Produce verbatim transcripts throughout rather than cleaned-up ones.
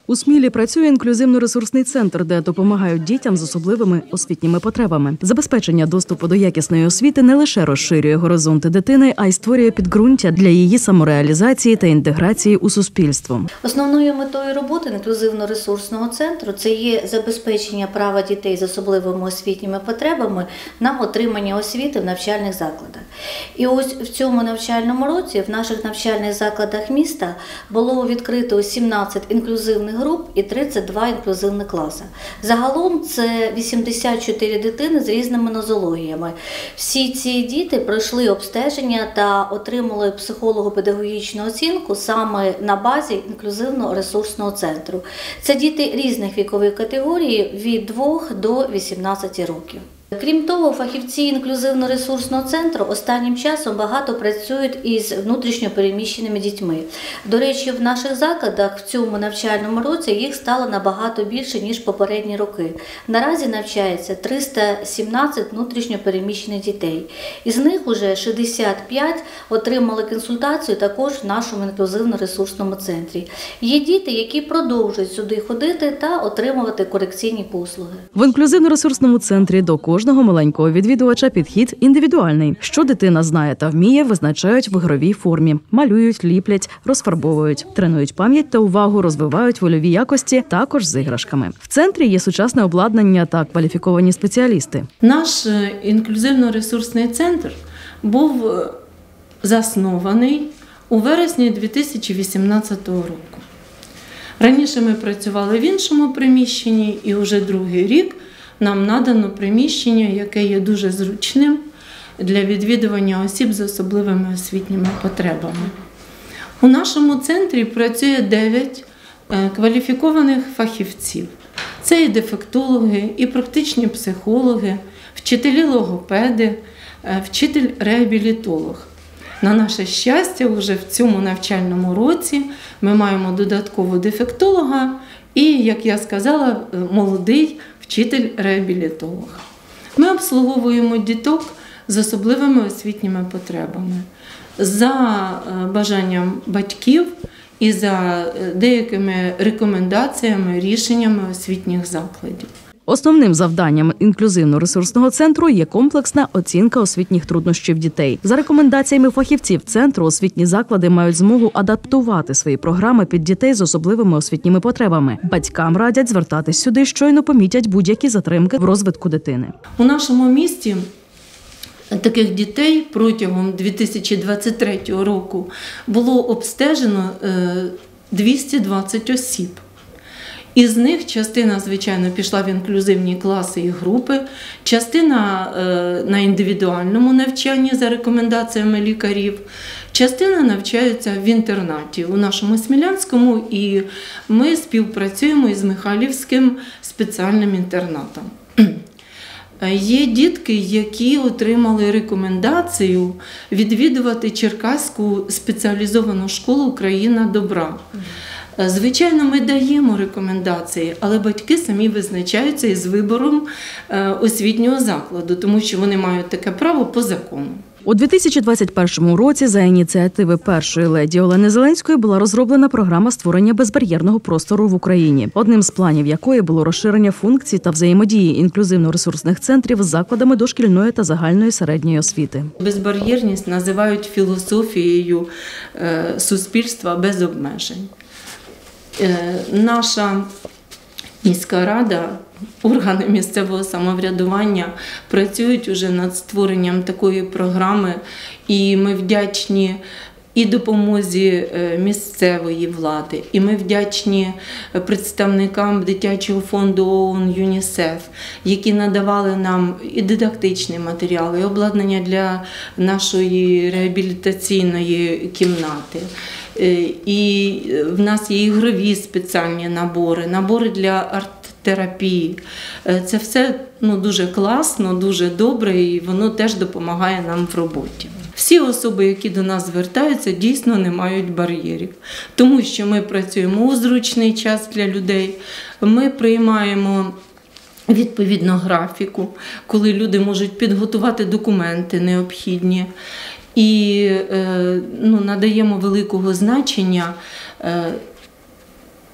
У Смілі працює інклюзивно-ресурсний центр, де допомагають дітям з особливими освітніми потребами. Забезпечення доступу до якісної освіти не лише розширює горизонти дитини, а й створює підґрунтя для її самореалізації та інтеграції у суспільство. Основною метою роботи інклюзивно-ресурсного центру – це є забезпечення права дітей з особливими освітніми потребами на отримання освіти в навчальних закладах. І ось в цьому навчальному році в наших навчальних закладах міста було відкрито сімнадцять інклюзивних груп і тридцять два інклюзивних класи. Загалом це вісімдесят чотири дитини з різними нозологіями. Всі ці діти пройшли обстеження та отримали психолого-педагогічну оцінку саме на базі інклюзивно-ресурсного центру. Це діти різних вікових категорій від двох до вісімнадцяти років. Крім того, фахівці інклюзивно-ресурсного центру останнім часом багато працюють із внутрішньо переміщеними дітьми. До речі, в наших закладах в цьому навчальному році їх стало набагато більше, ніж попередні роки. Наразі навчається триста сімнадцять внутрішньо переміщених дітей. Із них уже шістдесят п'ять отримали консультацію також в нашому інклюзивно-ресурсному центрі. Є діти, які продовжують сюди ходити та отримувати корекційні послуги. В інклюзивно-ресурсному центрі до кожного маленького відвідувача підхід індивідуальний. Що дитина знає та вміє, визначають в ігровій формі. Малюють, ліплять, розфарбовують, тренують пам'ять та увагу, розвивають вольові якості, також з іграшками. В центрі є сучасне обладнання та кваліфіковані спеціалісти. Наш інклюзивно-ресурсний центр був заснований у вересні дві тисячі вісімнадцятого року. Раніше ми працювали в іншому приміщенні і вже другий рік нам надано приміщення, яке є дуже зручним для відвідування осіб з особливими освітніми потребами. У нашому центрі працює дев'ять кваліфікованих фахівців. Це і дефектологи, і практичні психологи, вчителі-логопеди, вчитель-реабілітолог. На наше щастя, вже в цьому навчальному році ми маємо додаткового дефектолога і, як я сказала, молодий вчитель-реабілітолог. Ми обслуговуємо діток з особливими освітніми потребами за бажанням батьків і за деякими рекомендаціями, рішеннями освітніх закладів. Основним завданням інклюзивно-ресурсного центру є комплексна оцінка освітніх труднощів дітей. За рекомендаціями фахівців центру, освітні заклади мають змогу адаптувати свої програми під дітей з особливими освітніми потребами. Батькам радять звертатись сюди, щойно помітять будь-які затримки в розвитку дитини. У нашому місті таких дітей протягом дві тисячі двадцять третього року було обстежено двісті двадцять осіб. Із них частина, звичайно, пішла в інклюзивні класи і групи, частина на індивідуальному навчанні за рекомендаціями лікарів, частина навчається в інтернаті у нашому Смілянському, і ми співпрацюємо із Михайлівським спеціальним інтернатом. Є дітки, які отримали рекомендацію відвідувати Черкаську спеціалізовану школу «Країна добра». Звичайно, ми даємо рекомендації, але батьки самі визначаються із вибором освітнього закладу, тому що вони мають таке право по закону. У дві тисячі двадцять першому році за ініціативи першої леді Олени Зеленської була розроблена програма створення безбар'єрного простору в Україні, одним з планів якої було розширення функцій та взаємодії інклюзивно-ресурсних центрів з закладами дошкільної та загальної середньої освіти. Безбар'єрність називають філософією суспільства без обмежень. Наша міська рада, органи місцевого самоврядування працюють уже над створенням такої програми, і ми вдячні і допомозі місцевої влади, і ми вдячні представникам дитячого фонду ООН ЮНІСЕФ, які надавали нам і дидактичні матеріали, і обладнання для нашої реабілітаційної кімнати. І в нас є ігрові спеціальні набори, набори для арт-терапії. Це все ну, дуже класно, дуже добре, і воно теж допомагає нам в роботі. Всі особи, які до нас звертаються, дійсно не мають бар'єрів, тому що ми працюємо у зручний час для людей, ми приймаємо відповідно графіку, коли люди можуть підготувати документи необхідні. І ну, надаємо великого значення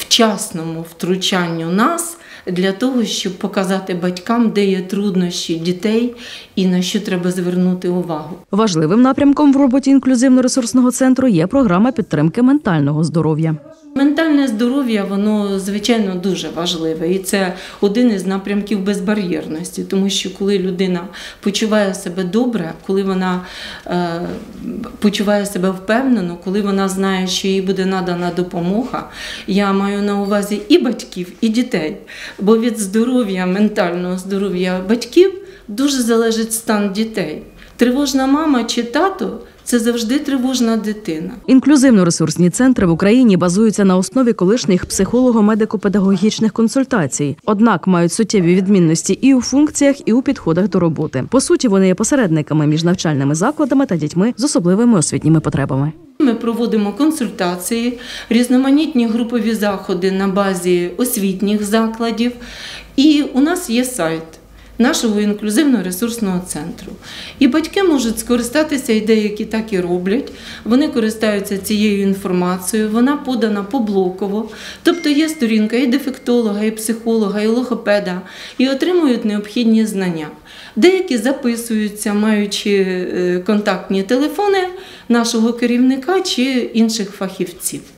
вчасному втручанню нас для того, щоб показати батькам, де є труднощі дітей і на що треба звернути увагу. Важливим напрямком в роботі інклюзивно-ресурсного центру є програма підтримки ментального здоров'я. Ментальне здоров'я, воно, звичайно, дуже важливе. І це один із напрямків безбар'єрності. Тому що коли людина почуває себе добре, коли вона е, почуває себе впевнено, коли вона знає, що їй буде надана допомога, я маю на увазі і батьків, і дітей. Бо від здоров'я, ментального здоров'я батьків дуже залежить стан дітей. Тривожна мама чи тато – це завжди тривожна дитина. Інклюзивно-ресурсні центри в Україні базуються на основі колишніх психолого-медико-педагогічних консультацій. Однак мають суттєві відмінності і у функціях, і у підходах до роботи. По суті, вони є посередниками між навчальними закладами та дітьми з особливими освітніми потребами. Ми проводимо консультації, різноманітні групові заходи на базі освітніх закладів. І у нас є сайт нашого інклюзивно-ресурсного центру. І батьки можуть скористатися, і деякі так і роблять. Вони користаються цією інформацією, вона подана поблоково. Тобто є сторінка і дефектолога, і психолога, і логопеда, і отримують необхідні знання. Деякі записуються, маючи контактні телефони нашого керівника чи інших фахівців.